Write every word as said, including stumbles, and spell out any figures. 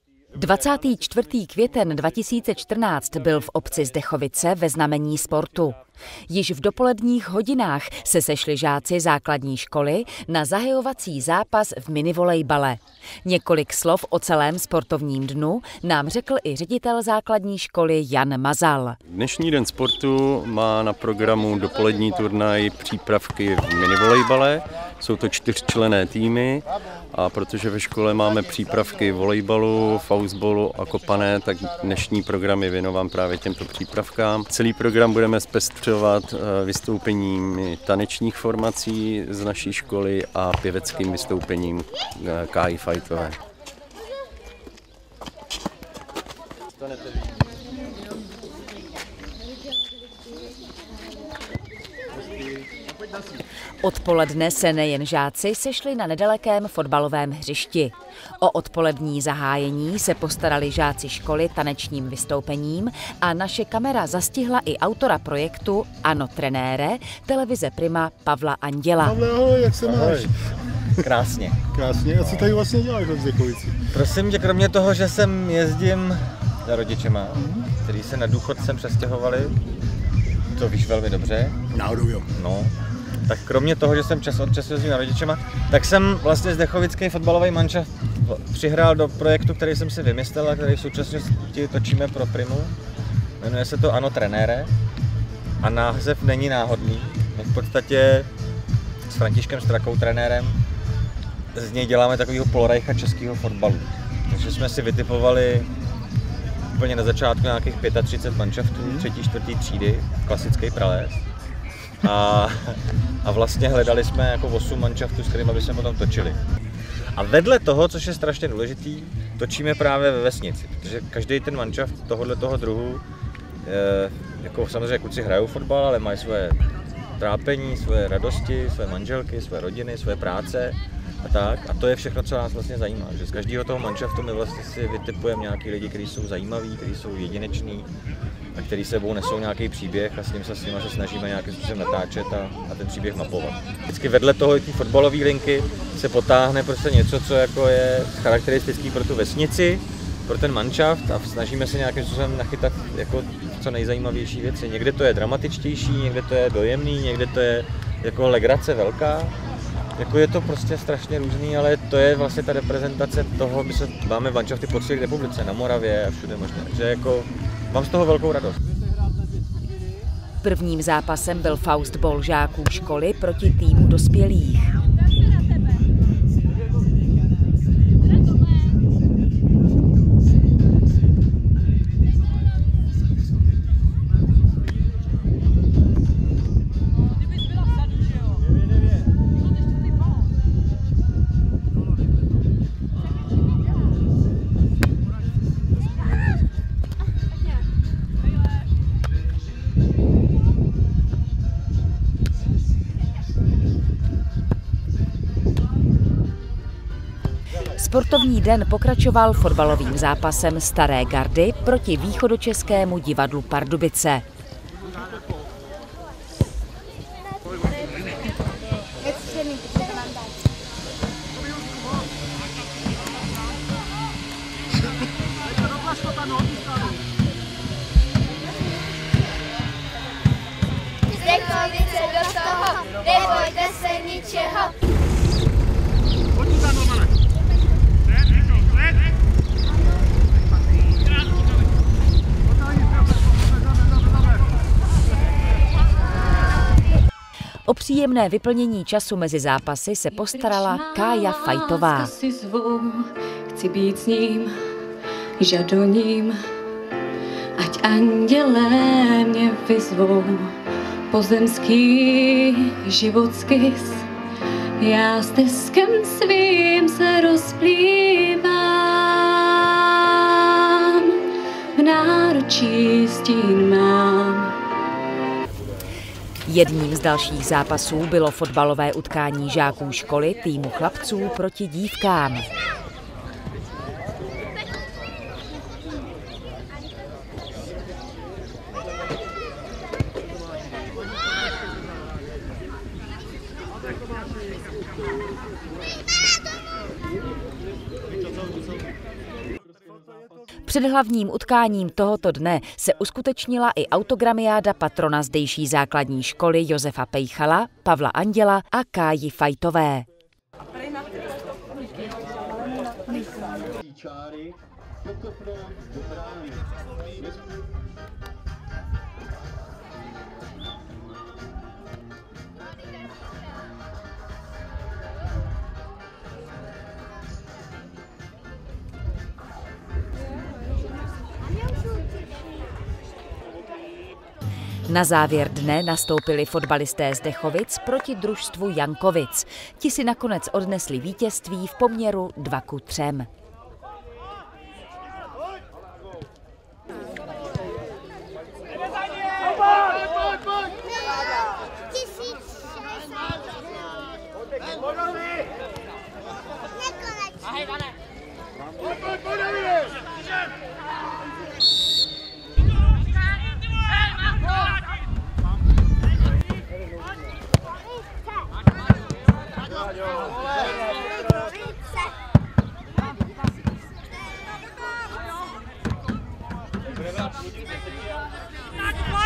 dvacátého čtvrtého května dva tisíce čtrnáct byl v obci Zdechovice ve znamení sportu. Již v dopoledních hodinách se sešli žáci základní školy na zahajovací zápas v minivolejbale. Několik slov o celém sportovním dnu nám řekl i ředitel základní školy Jan Mazal. Dnešní den sportu má na programu dopolední turnaj přípravky v minivolejbale. Jsou to čtyřčlenné týmy a protože ve škole máme přípravky volejbalu, faustballu a kopané, tak dnešní program je věnován právě těmto přípravkám. Celý program budeme zpestřovat vystoupením tanečních formací z naší školy a pěveckým vystoupením Káji Fajtové. Odpoledne se nejen žáci sešli na nedalekém fotbalovém hřišti. O odpolední zahájení se postarali žáci školy tanečním vystoupením a naše kamera zastihla i autora projektu Ano trenére, televize Prima Pavla Anděla. Pavle, ahoj, jak se máš? Krásně. Krásně. A co tady vlastně děláš v Zdechovici? Prosím tě, kromě toho, že sem jezdím za rodičema, mm-hmm. kteří se na důchod sem přestěhovali, to víš velmi dobře. Náhodou jo. No. Tak kromě toho, že jsem čas od času jezdím na rodičema, tak jsem vlastně zdechovický fotbalový manšaft přihrál do projektu, který jsem si vymyslel a který v současnosti točíme pro Primu. Jmenuje se to Ano trenére a název není náhodný. My v podstatě s Františkem Strakou, trenérem, z něj děláme takového polorajcha českého fotbalu. Takže jsme si vytipovali úplně na začátku nějakých třicet pět manšaftů, třetí, čtvrtý třídy, klasický prales. A, a vlastně hledali jsme jako osm manšaftů, s kterými bychom potom točili. A vedle toho, což je strašně důležitý, točíme právě ve vesnici, protože každý ten manšaft tohohle toho druhu, je, jako samozřejmě kluci hrajou fotbal, ale mají svoje trápení, svoje radosti, své manželky, své rodiny, své práce a tak. A to je všechno, co nás vlastně zajímá. Že z každého toho manšaftu my vlastně si vytipujeme nějaký lidi, kteří jsou zajímaví, kteří jsou jedineční a který sebou nesou nějaký příběh a s ním se s nimi se snažíme nějakým způsobem natáčet a, a ten příběh mapovat. Vždycky vedle toho té fotbalové linky se potáhne prostě něco, co jako je charakteristický pro tu vesnici, pro ten manšaft a snažíme se nějakým způsobem nachytat jako co nejzajímavější věci. Někde to je dramatičtější, někde to je dojemný, někde to je jako legrace velká. Jako je to prostě strašně různý, ale to je vlastně ta reprezentace toho, my se máme manšafty po celé republice, na Moravě a všude možně. Takže jako mám z toho velkou radost. Prvním zápasem byl faustball žáků školy proti týmu dospělých. Sportovní den pokračoval fotbalovým zápasem Staré gardy proti východočeskému divadlu Pardubice. Zdechovice do toho, nebojte se ničeho. O příjemné vyplnění času mezi zápasy se postarala Kája Fajtová. Chci být s ním, žadoním, ať andělé mě vyzvou, pozemský život skys, já s teskem svým se rozplývám, v náručí stín mám. Jedním z dalších zápasů bylo fotbalové utkání žáků školy týmu chlapců proti dívkám. Před hlavním utkáním tohoto dne se uskutečnila i autogramiáda patrona zdejší základní školy Josefa Pejchala, Pavla Anděla a Káji Fajtové. Na závěr dne nastoupili fotbalisté z Dechovic proti družstvu Jankovic. Ti si nakonec odnesli vítězství v poměru dva ku třem. Let's go!